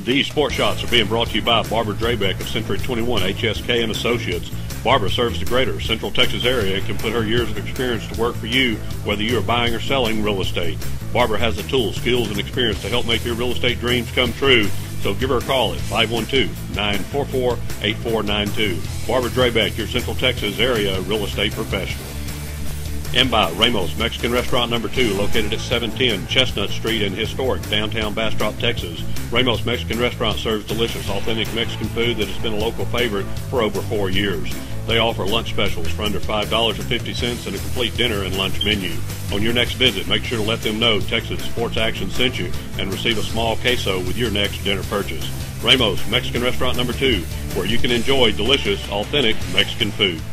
These sports shots are being brought to you by Barbara Drabeck of Century 21 HSK and Associates. Barbara serves the greater Central Texas area and can put her years of experience to work for you, whether you are buying or selling real estate. Barbara has the tools, skills, and experience to help make your real estate dreams come true. So give her a call at 512-944-8492. Barbara Drabeck, your Central Texas area real estate professional. And by Ramos Mexican Restaurant No. 2, located at 710 Chestnut Street in historic downtown Bastrop, Texas. Ramos Mexican Restaurant serves delicious, authentic Mexican food that has been a local favorite for over 4 years. They offer lunch specials for under $5.50 and a complete dinner and lunch menu. On your next visit, make sure to let them know Texas Sports Action sent you and receive a small queso with your next dinner purchase. Ramos Mexican Restaurant No. 2, where you can enjoy delicious, authentic Mexican food.